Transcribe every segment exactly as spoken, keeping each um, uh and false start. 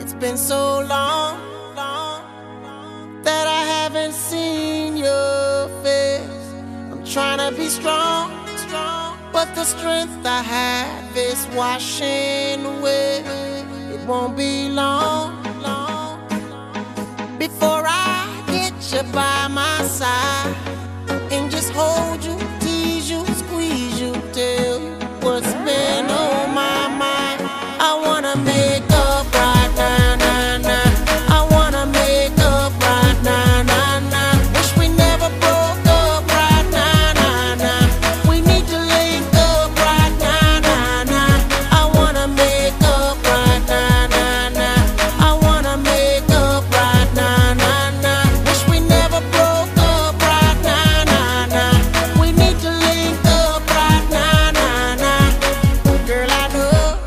It's been so long, long that I haven't seen your face. I'm trying to be strong, strong, but the strength I have is washing away. It won't be long, long before I get you by my side and just hold you, tease you, squeeze you, tell you what's been on my mind. I wanna make up right now, now, now. I wanna make up right now, now, now. Wish we never broke up right now, now, now. We need to link up right now, now, now. I wanna make up right now, now, now. I wanna make up right now, now, now. Wish we never broke up right now, now, now. We need to link up right now, now, now. Girl, I know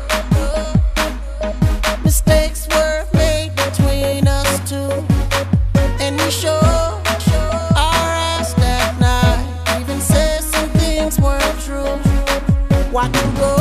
mistakes were made between us two, and we sure our ass that night. Even said some things weren't true. Watch you go,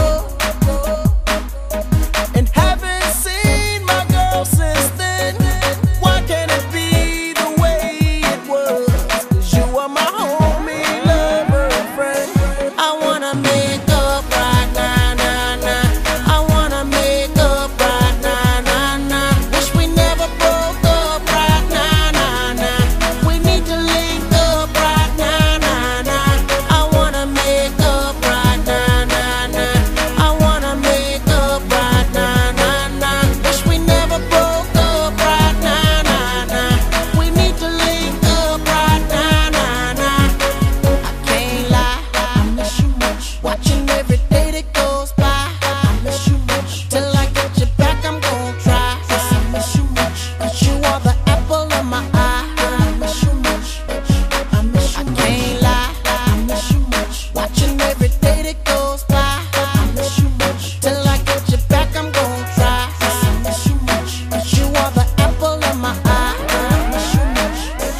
and haven't seen my girl since then. Why can't it be the way it was? 'Cause you are my homie, lover, and friend. I wanna make up right now, now, now. I wanna make up right now, now, now. Wish we never broke up right now, now, now. We need to link up right now, now, now. I wanna make up right now, now, now. I wanna make up right now, now, now. Wish we never broke up right now, now, now. We need to link up right now, now, now. I can't lie, I miss you much. Watching every day that goes by, I miss you much. Till I get you back, I'm gon' try. Yes, I miss you much. 'Cause you are the apple of my eye. I miss you much. I miss you much. I can't lie, I miss you much. Watching every day that goes by, I miss you much. Till I get you back, I'm gon' try. Yes, I miss you much. 'Cause you are the apple of my eye. I miss you much.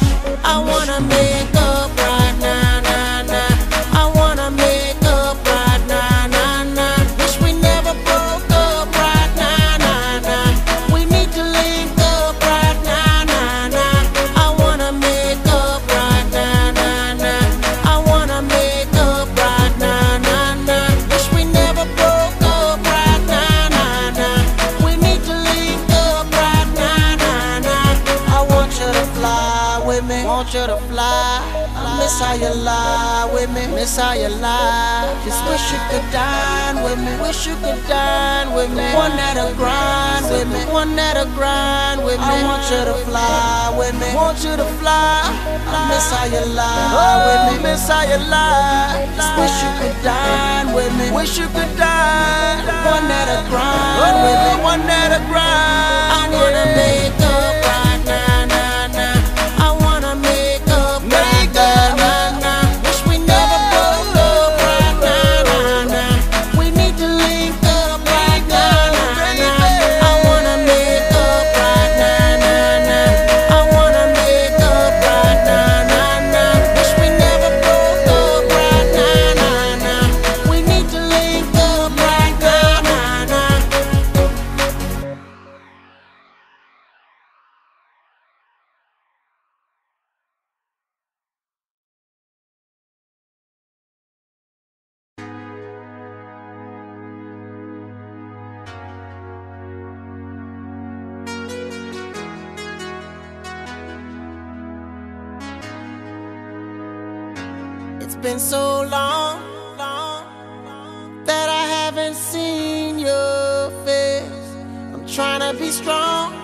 I wanna make up right now, now, now. I wanna make up right now, now, now. Wish we never broke up right now, now, now. We need to link up right now, now, now. I wanna make up right now, now, now. I wanna make up right now, now, now. Wish we never broke up right now, now, now. We need to link up right now, now, now. I want you to fly with me, want you to fly. I miss how you lie with me, miss how you lie. Just wish you could dine with me, wish you could dine with me. One that'll grind with me, one that'll grind with me. I want you to fly with me, want you to fly. I miss how you lie with me, miss how you lie. Just wish you could dine with me, wish you could dine. One that'll grind with me, one that'll grind. I wanna make up right now, now, now. I wanna make up right now, now, now. Wish we never broke up right now, now, now. We need to link up right now, now, now. I wanna make up right now, now, now. I wanna make up right now, now, now. Wish we never broke up right now, now, now. We need to link up right now, now, now. It's been so long, long that I haven't seen your face. I'm trying to be strong,